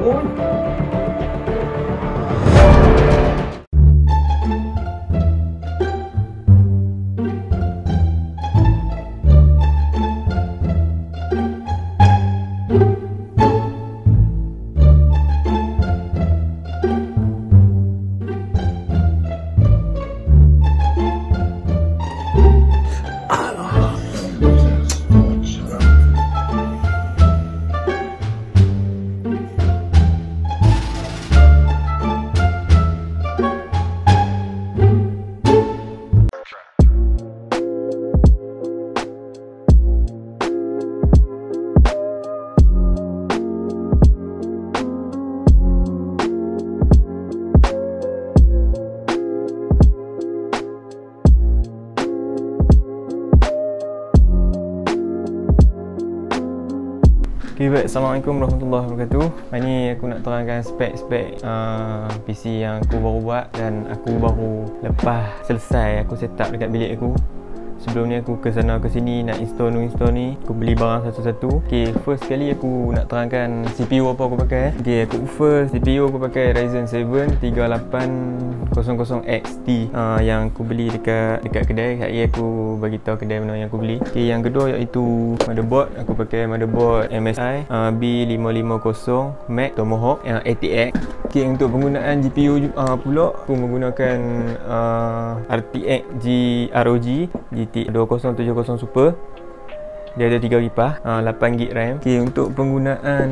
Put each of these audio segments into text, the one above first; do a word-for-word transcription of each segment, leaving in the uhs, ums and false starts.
Okay, baik. Assalamualaikum warahmatullahi wabarakatuh. Hari ni aku nak terangkan spek-spek uh, P C yang aku baru buat dan aku baru lepas selesai aku set up dekat bilik aku. Sebelum ni aku ke sana ke sini nak install ni install ni. Aku beli barang satu-satu. Okay, first sekali aku nak terangkan C P U apa aku pakai. Okay, aku first C P U aku pakai Ryzen seven tiga lapan kosong X T uh, yang aku beli dekat dekat kedai. Hari aku bagi tahu kedai mana yang aku beli. Okay, yang kedua iaitu motherboard. Aku pakai motherboard M S I uh, B lima lima kosong Mac Tomahawk yang A T X. Okay, untuk penggunaan G P U uh, pula aku menggunakan uh, R T X G R O G G T dua kosong tujuh kosong Super. Dia ada tiga kipas, uh, lapan gig RAM. Okay, untuk penggunaan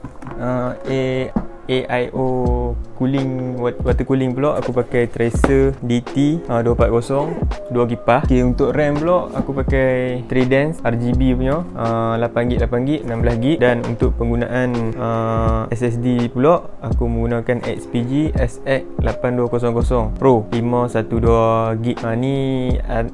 uh, A A I O cooling, water cooling pula aku pakai Tracer D T uh, dua empat kosong, dua kipas. Okay, untuk RAM pula aku pakai Trident R G B punya uh, lapan gig lapan gig enam belas gig. Dan untuk penggunaan uh, S S D pula aku menggunakan X P G S X lapan dua kosong kosong Pro lima satu dua gig. uh, ni uh,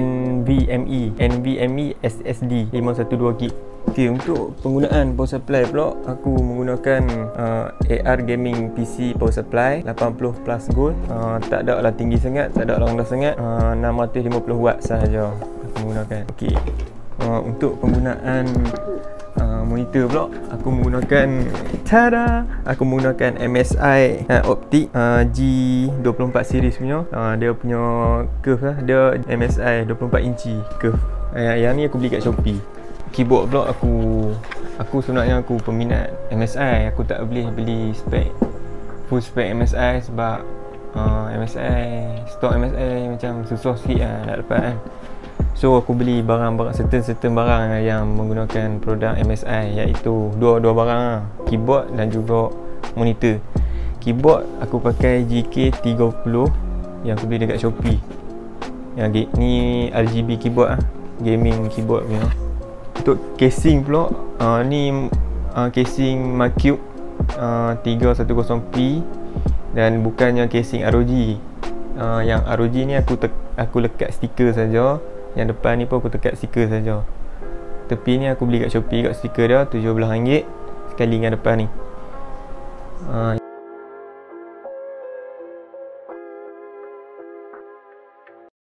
NVMe NVMe S S D lima satu dua gig. Okay, untuk penggunaan power supply pula aku menggunakan uh, A R Gaming P C power supply lapan puluh plus gold. uh, tak ada lah tinggi sangat, tak ada lah rendah sangat, uh, enam ratus lima puluh watt sahaja aku menggunakan. Okay, uh, untuk penggunaan uh, monitor pula aku menggunakan tada aku menggunakan M S I uh, Optic uh, G dua puluh empat series punya. uh, dia punya curve lah, dia M S I dua puluh empat inci curve. uh, yang ni aku beli kat Shopee. Keyboard pula aku aku sebenarnya aku peminat M S I. Aku tak boleh beli spek full spek M S I sebab uh, M S I stok M S I macam susah sikit lah nak dapat kan. So aku beli barang-barang certain-certain barang yang menggunakan produk M S I, iaitu dua-dua barang lah, keyboard dan juga monitor. Keyboard aku pakai G K tiga puluh yang aku beli dekat Shopee. Yang ni R G B keyboard lah, gaming keyboard punya. Untuk casing pula uh, ni uh, casing Macube uh, tiga satu kosong P dan bukannya casing R O G. uh, Yang R O G ni aku aku lekat stiker saja. Yang depan ni pun aku tekat stiker saja. Tepi ni aku beli kat Shopee kat stiker dia tujuh belas ringgit sekali dengan depan ni. uh,